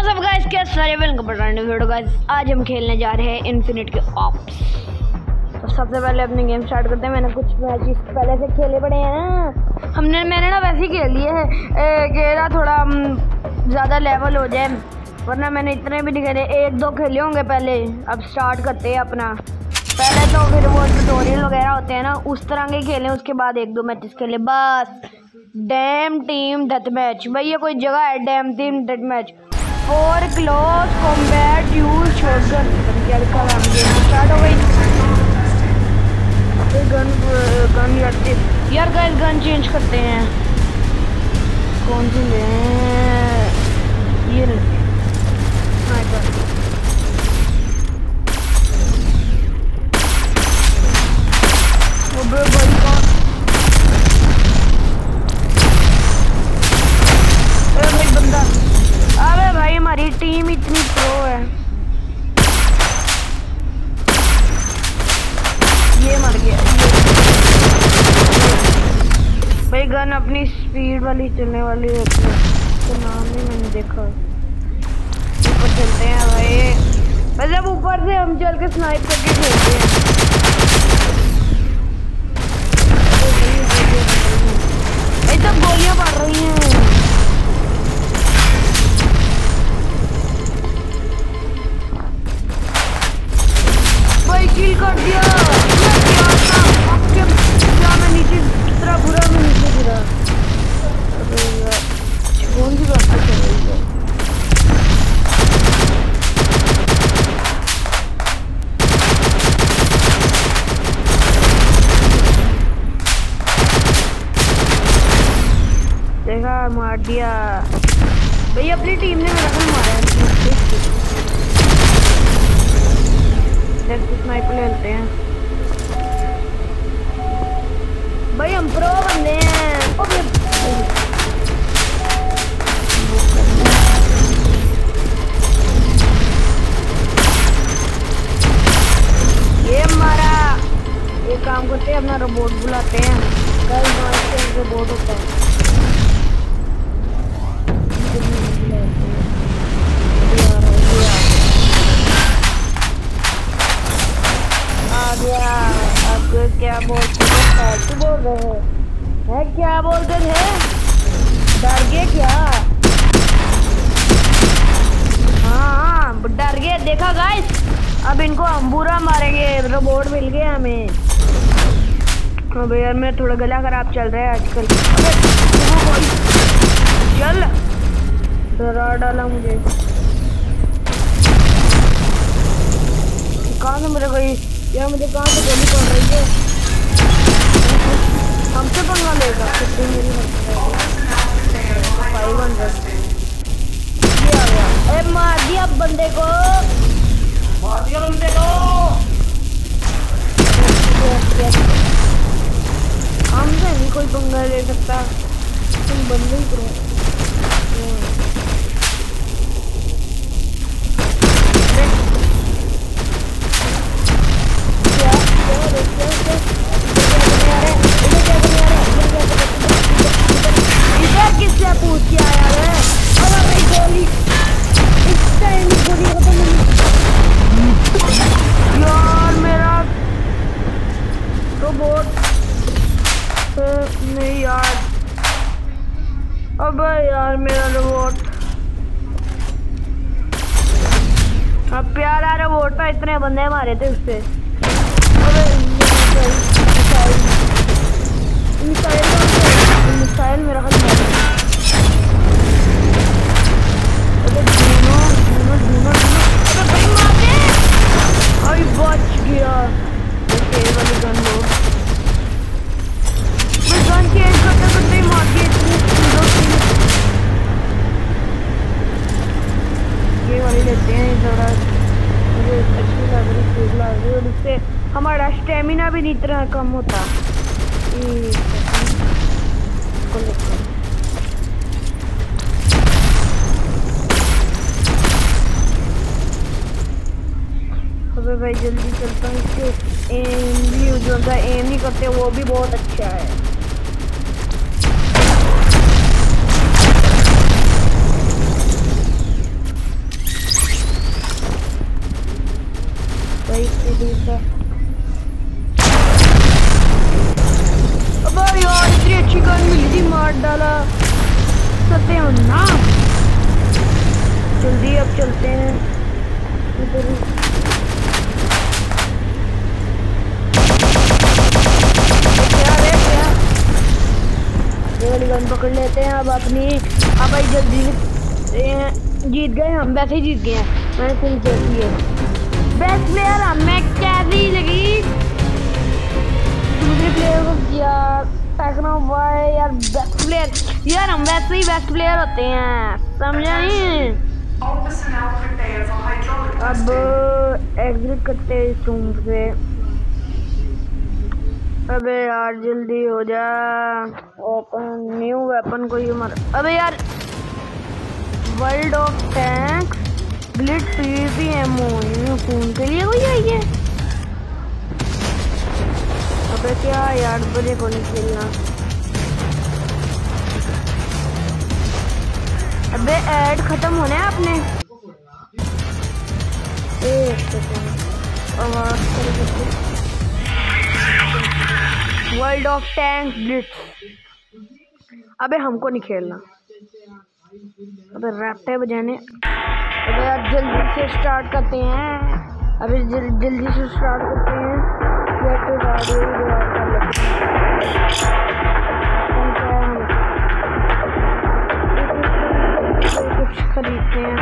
सब गाइस क्या सारे वेलकम वीडियो गाइस। आज हम खेलने जा रहे हैं इन्फिनिट के ऑप्स। तो सबसे पहले अपने गेम स्टार्ट करते हैं। मैंने कुछ मैचेस पहले से खेले पड़े हैं ना, मैंने ना वैसे ही खेल लिए हैं कि ना थोड़ा ज़्यादा लेवल हो जाए, वरना मैंने इतने भी नहीं खेले, एक दो खेले होंगे पहले। अब स्टार्ट करते हैं अपना। पहले तो फिर वो ट्यूटोरियल वगैरह होते हैं ना, उस तरह के खेलें, उसके बाद एक दो मैचेस खेले बस। डैम टीम डेथ मैच, भाई ये कोई जगह है? Damn team death match for close combat use shotgun. क्या लिखा हुआ है? गेम स्टार्ट हो गई। गन यार गाइस, गन चेंज करते हैं। कौन सी लें? ये स्नाइपर। भाई बंदा, अबे भाई हमारी टीम इतनी प्रो है। ये मर गया। भाई गन अपनी स्पीड वाली चलने वाली होती है, तो नाम ही मैंने देखा। ऊपर चलते हैं भाई, मतलब ऊपर से हम चल के स्नाइप करके खेलते हैं। ये सब गोलियां पड़ रही हैं। भाई किल कर दिया। मैं नीचे कितना बुरा, मैं नीचे गिरा। कौन सी बात चल रही है? देखा, मार दिया भाई। अपनी टीम ने मेरा को मारा है। स्नाइपर लेते हैं भाई, हम प्रो बंदे हैं। ये हमारा एक काम करते हैं, अपना रोबोट बुलाते हैं। कल रोबोट होता है। अब क्या बोलते हैं? बोल रहे हैं क्या बोलते थे? डर गए क्या? हाँ डर गए। देखा गाइस, अब इनको हम बुरा मारेंगे। रोबोट मिल गया हमें। अब यार मेरा थोड़ा गला खराब चल रहा है आजकल। चल डरा डाला मुझे। कहाँ से मुझे कोई यार, मुझे कहाँ से गोली पड़ रही है? हमसे पंगा लेगा। कितनी मेरी 500 ये आ गया। ए मार दिया बंदे को, मार दिया बंदे को। हमसे नहीं कोई पंगा ले सकता, तुम बंदे ही करो। किससे पूछ के आया है? अगर मेरी गोली इस टाइम गोली खत्म नहीं। यार मेरा रोबोट नहीं यार। अबे यार मेरा रोबोट, अब प्यारा रोबोट था, इतने बंदे मारे थे उससे। मिसाइल मेरा हाथ मार। अरे बच गया। वाली गन लो। मैं गन चेंज करते करते ही मार दिया। ये वाली लेते हैं, थोड़ा मुझे अच्छी लग रही, ठीक लग रही, और इससे हमारा स्टेमिना भी नहीं इतना कम होता। अबे भाई जल्दी चलता हूँ। इसके एम भी जो एम नहीं करते, वो भी बहुत अच्छा है। गन पकड़ लेते हैं अब अपनी। अब भाई जल्दी से जीत गए हम, वैसे ही जीत गए हैं। मैंने फिर जीती है बेस्ट प्लेयर हमें कैसी लगी। दूसरे प्लेयर को किया टेक्नो बॉय यार बेस्ट प्लेयर यार, हम वैसे ही बेस्ट प्लेयर होते हैं, समझा नहीं। अब एग्जिट करते हैं इस रूम से। अबे यार जल्दी हो जा, ओपन न्यू वेपन को ही मार। अबे यार world of tanks Blitz PVP MMO खून के लिए कोई है ये। अबे क्या यार बड़े को नहीं खेलना। अबे ऐड खत्म होने आपने। एक सेकंड आवाज कर वर्ल्ड ऑफ टैंक ब्लिट्स। अबे हमको नहीं खेलना। अबे रैप्टे बजाने। अबे यार जल्दी से स्टार्ट करते हैं। अबे जल्दी से स्टार्ट करते हैं। कुछ खरीदते हैं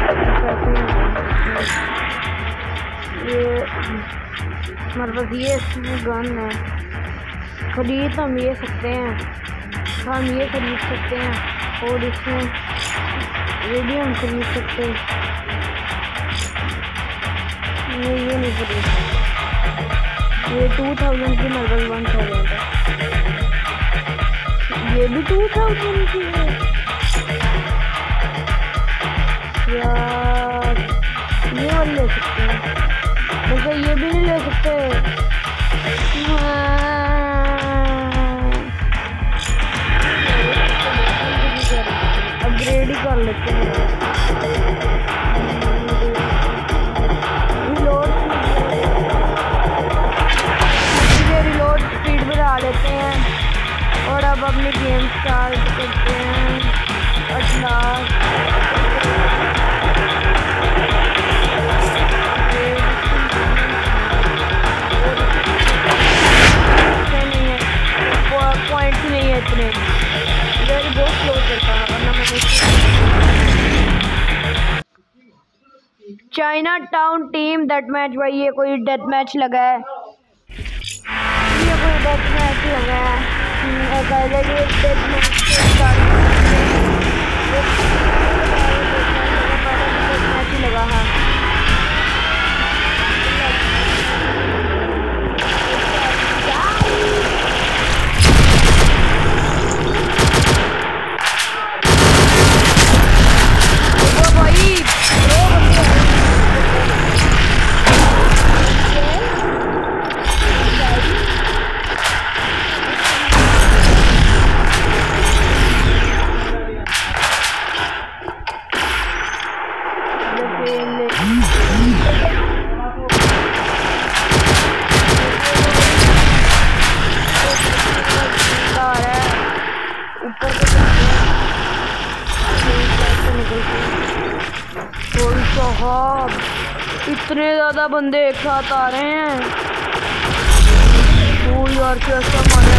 ये हमारे पास ये गन है, खरीद हम ये सकते हैं, हम ये खरीद सकते हैं और इसमें ये भी हम खरीद सकते हैं। नहीं ये नहीं खरीद, ये 2000 की मार्बल 1000 है, ये भी 2000 की है यार। ये वाले ले सकते हैं, वैसे ये भी नहीं ले सकते। अपग्रेड ही कर लेते हैं। रिलोड स्पीड बढ़ा लेते हैं और अब अपनी गेम स्टार्ट करते हैं। पॉइंट्स नहीं है इतने, बहुत स्लो चलता है वरना मैं Chinatown team death match. भाई ये कोई डेथ मैच लगा है, ये कोई डेथ मैच लगा है। डेथ मैच लगा है। इतने ज्यादा बंदे एक साथ आ रहे हैं। ओ यार कैसा मारे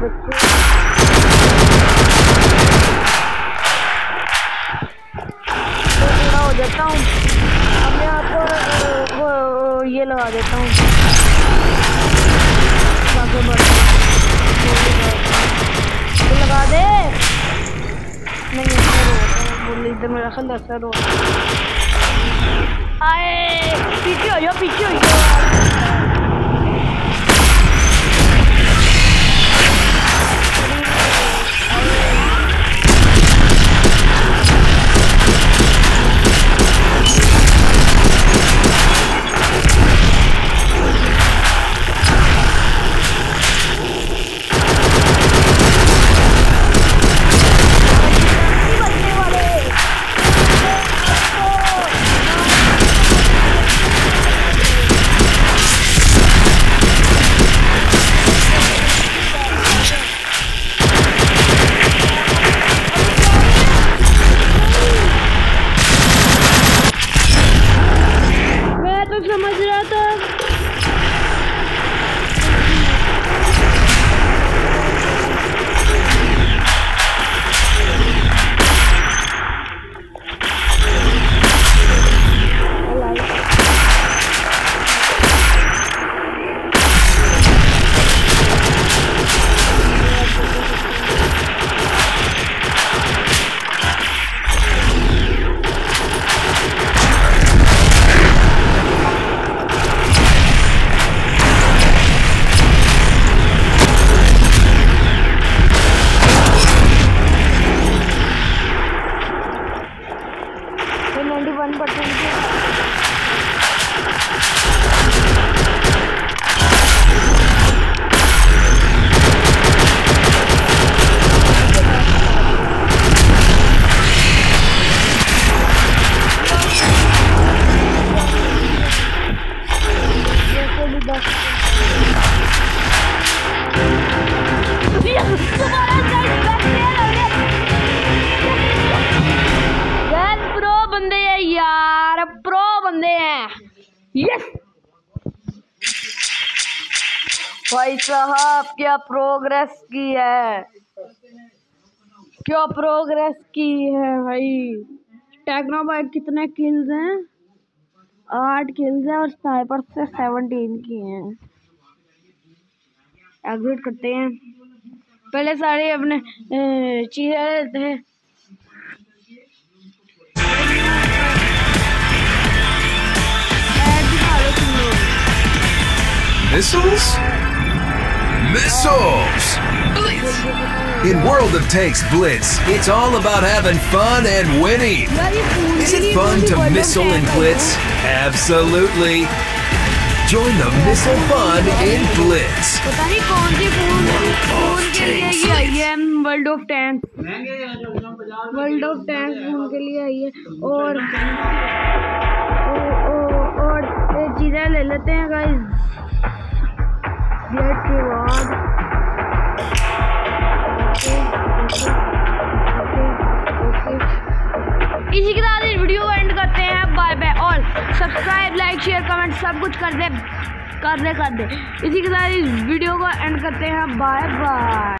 थोड़ा हो जाता हूँ। अब मैं आपको ये लगा देता हूँ, लगा दे। नहीं इधर मेरा ख्याल असर हो। आए पीछे हो जाओ, पीछे हो जाओ। समझ रहा था यार, प्रो बंदे हैं। यस भाई साहब, क्या प्रोग्रेस की है, क्या प्रोग्रेस की है भाई। टेक्नो भाई कितने किल्स हैं? 8 किल्स हैं और स्नाइपर से 17 की हैं। एग्जिट करते हैं, पहले सारे अपने चीजें लेते हैं। Missiles? Missiles! In World of Tanks Blitz, it's all about having fun and winning. Is it fun to missile and blitz? Absolutely. Join the missile fun in Blitz. पता नहीं कौन सी फोन के लिए ये आई है, world of tanks. World of tanks phone के लिए आई है। और चीज़ें ले लेते हैं गाइस गेट के बाद। इसी के साथ इस वीडियो को एंड करते हैं। Bye bye. और सब्सक्राइब, लाइक, शेयर, कमेंट सब कुछ कर दे। इसी के साथ इस वीडियो को एंड करते हैं। Bye bye.